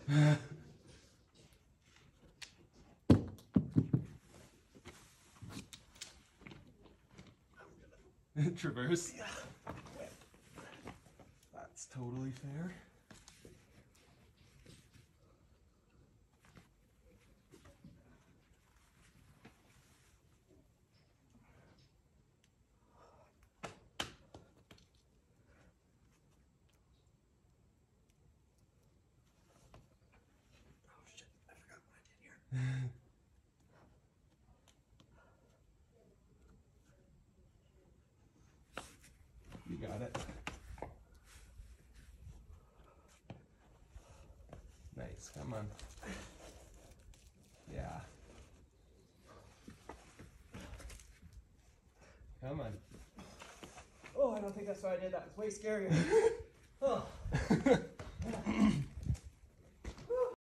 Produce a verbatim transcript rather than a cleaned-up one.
Traverse? Yeah. That's totally fair. Oh shit, I forgot what I did here. You got it. Nice, come on. Yeah. Come on. Oh, I don't think that's why I did that. It's way scarier.